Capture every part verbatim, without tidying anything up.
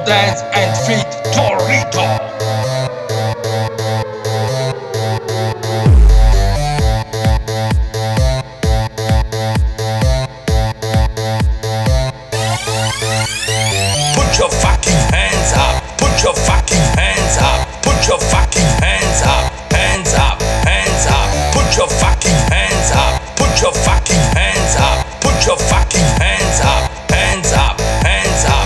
dance and feed Torito. Put your fucking hands up, put your fucking hands up, put your fucking hands up, hands up, hands up, put your fucking hands up, put your fucking hands up, put your fucking hands up, hands up, hands up.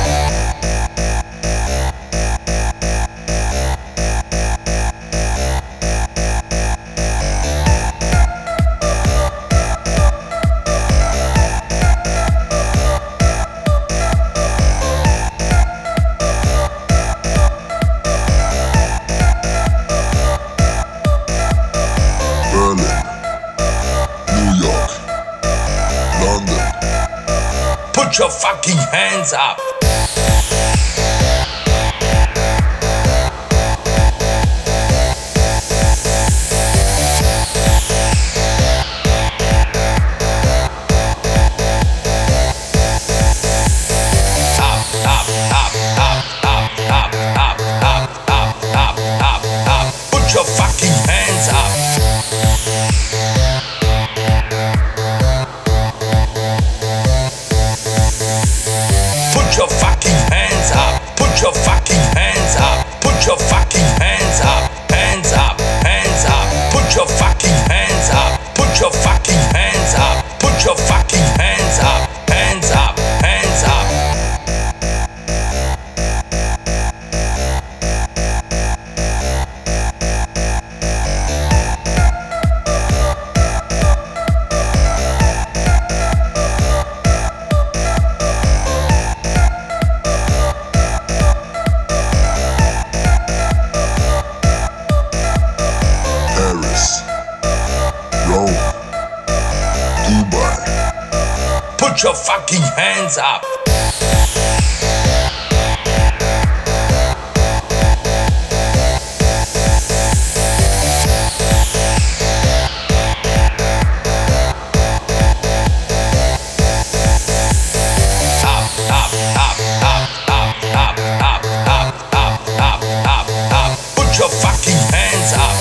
Put your fucking hands up. Up, up, up, up, up, up, up, up, up, up, up, up. Put your fucking hands up. Put your fucking hands up, put your fucking hands up, put your fucking hands up, hands up, hands up, put your fucking hands up, put your fucking hands up, put your fucking hands up, hands up, hands up. Put your fucking hands up. Up, up, up, up, up, up, up, up, up, up, up, up. Put your fucking hands up.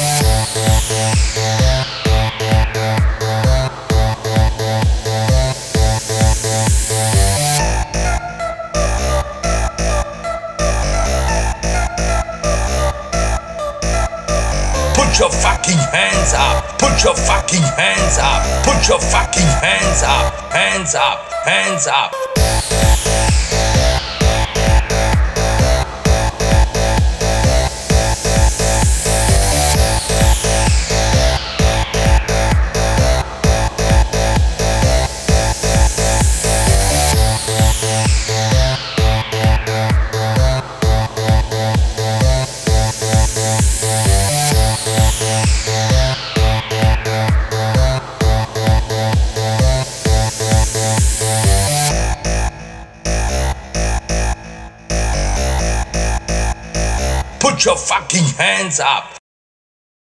Put your fucking hands up, put your fucking hands up, put your fucking hands up, hands up, hands up. Put your fucking hands up.